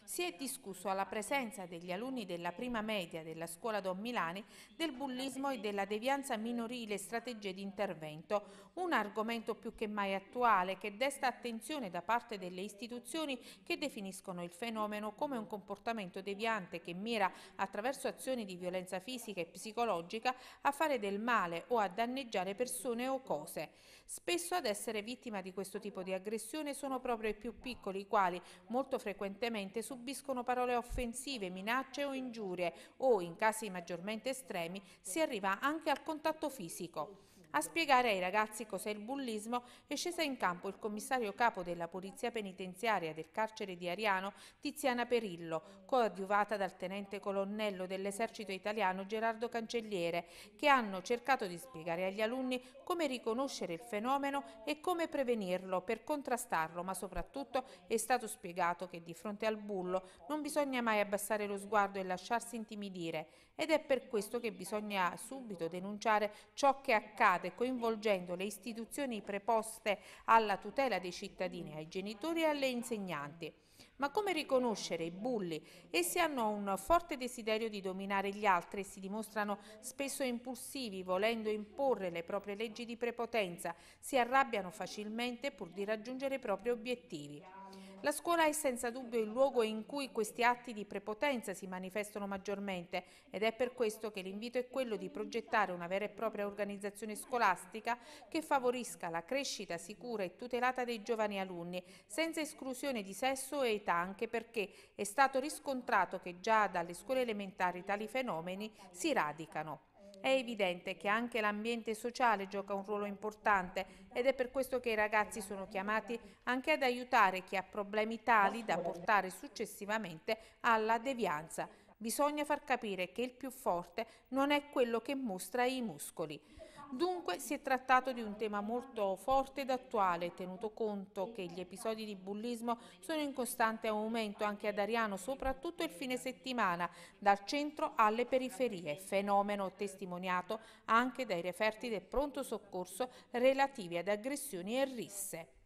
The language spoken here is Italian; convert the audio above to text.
Si è discusso alla presenza degli alunni della prima media della scuola Don Milani del bullismo e della devianza minorile e strategie di intervento, un argomento più che mai attuale che desta attenzione da parte delle istituzioni che definiscono il fenomeno come un comportamento deviante che mira attraverso azioni di violenza fisica e psicologica a fare del male o a danneggiare persone o cose. Spesso ad essere vittima di questo tipo di aggressione sono proprio i più piccoli, i quali molto frequentemente subiscono parole offensive, minacce o ingiurie o, in casi maggiormente estremi, si arriva anche al contatto fisico. A spiegare ai ragazzi cos'è il bullismo è scesa in campo il commissario capo della Polizia Penitenziaria del carcere di Ariano, Tiziana Perillo, coadiuvata dal tenente colonnello dell'Esercito Italiano Gerardo Cancelliere, che hanno cercato di spiegare agli alunni come riconoscere il fenomeno e come prevenirlo per contrastarlo, ma soprattutto è stato spiegato che di fronte al bullo non bisogna mai abbassare lo sguardo e lasciarsi intimidire, ed è per questo che bisogna subito denunciare ciò che accade, coinvolgendo le istituzioni preposte alla tutela dei cittadini, ai genitori e alle insegnanti. Ma come riconoscere i bulli? Essi hanno un forte desiderio di dominare gli altri e si dimostrano spesso impulsivi, volendo imporre le proprie leggi di prepotenza, si arrabbiano facilmente pur di raggiungere i propri obiettivi. La scuola è senza dubbio il luogo in cui questi atti di prepotenza si manifestano maggiormente, ed è per questo che l'invito è quello di progettare una vera e propria organizzazione scolastica che favorisca la crescita sicura e tutelata dei giovani alunni, senza esclusione di sesso e età, anche perché è stato riscontrato che già dalle scuole elementari tali fenomeni si radicano. È evidente che anche l'ambiente sociale gioca un ruolo importante, ed è per questo che i ragazzi sono chiamati anche ad aiutare chi ha problemi tali da portare successivamente alla devianza. Bisogna far capire che il più forte non è quello che mostra i muscoli. Dunque si è trattato di un tema molto forte ed attuale, tenuto conto che gli episodi di bullismo sono in costante aumento anche ad Ariano, soprattutto il fine settimana, dal centro alle periferie, fenomeno testimoniato anche dai referti del pronto soccorso relativi ad aggressioni e risse.